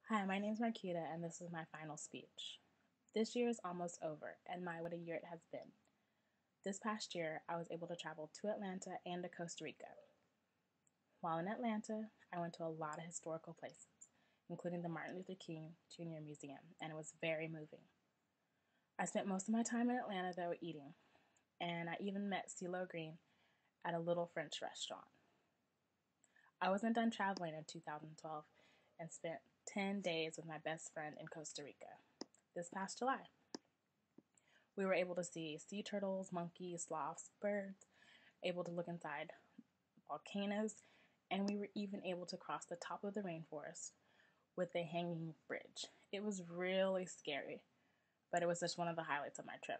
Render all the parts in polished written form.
Hi, my name is Marquita, and this is my final speech. This year is almost over, and my what a year it has been. This past year, I was able to travel to Atlanta and to Costa Rica. While in Atlanta, I went to a lot of historical places, including the Martin Luther King Jr. Museum, and it was very moving. I spent most of my time in Atlanta, though, eating, and I even met CeeLo Green at a little French restaurant. I wasn't done traveling in 2012 and spent 10 days with my best friend in Costa Rica this past July. We were able to see sea turtles, monkeys, sloths, birds, able to look inside volcanoes, and we were even able to cross the top of the rainforest with a hanging bridge. It was really scary, but it was just one of the highlights of my trip.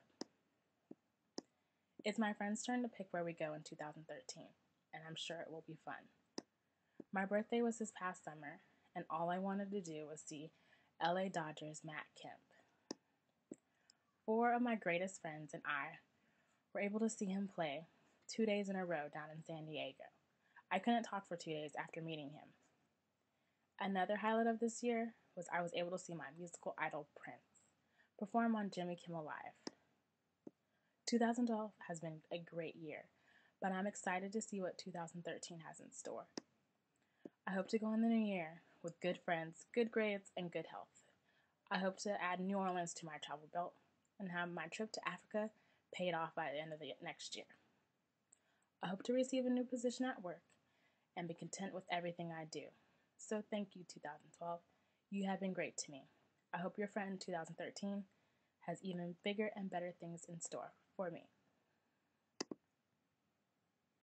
It's my friend's turn to pick where we go in 2013, and I'm sure it will be fun. My birthday was this past summer, and all I wanted to do was see LA Dodgers Matt Kemp. 4 of my greatest friends and I were able to see him play 2 days in a row down in San Diego. I couldn't talk for 2 days after meeting him. Another highlight of this year was I was able to see my musical idol Prince perform on Jimmy Kimmel Live. 2012 has been a great year, but I'm excited to see what 2013 has in store. I hope to go in the new year with good friends, good grades, and good health. I hope to add New Orleans to my travel belt and have my trip to Africa paid off by the end of the next year. I hope to receive a new position at work and be content with everything I do. So thank you, 2012. You have been great to me. I hope your friend 2013 has even bigger and better things in store for me.